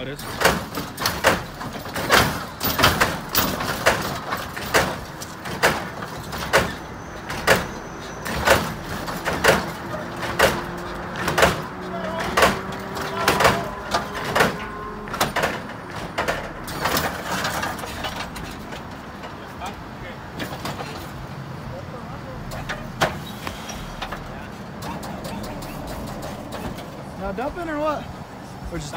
how it is. Now dumping or what? Or just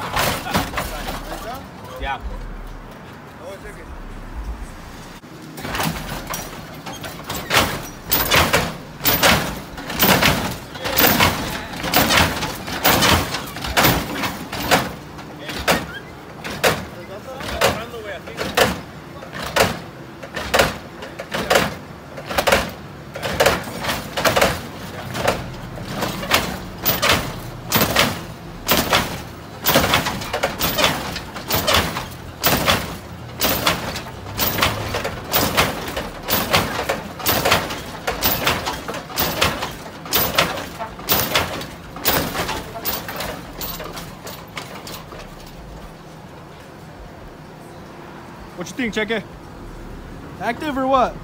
Yeah. Oh, take it. What you think, Cheque? Active or what?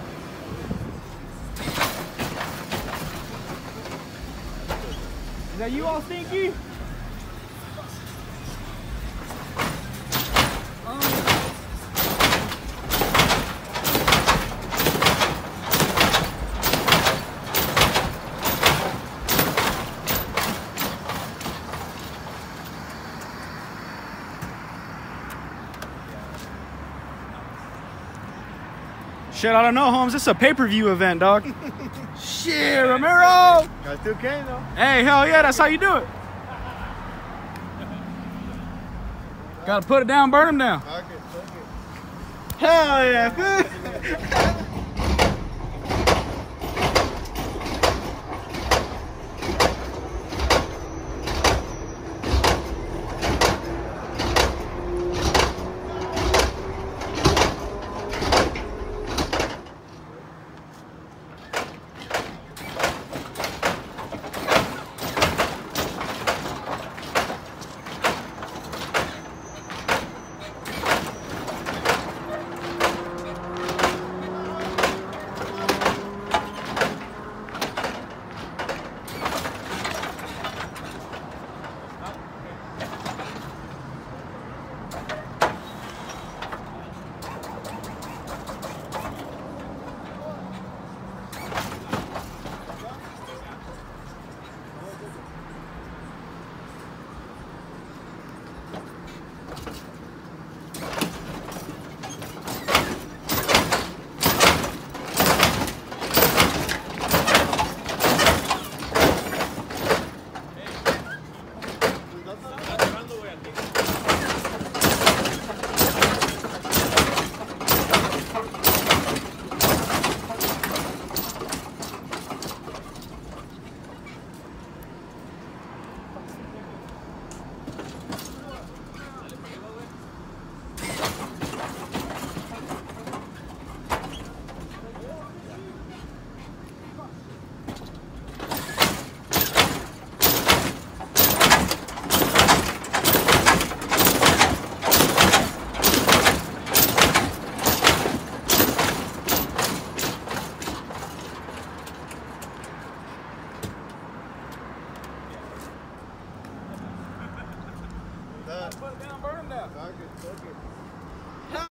Is that you all stinky? Shit, I don't know, Holmes. This is a pay-per-view event, dog. Shit, Romero! Got 2K though. Hey, hell yeah, that's how you do it. Gotta put it down, burn them down. Okay. Hell yeah.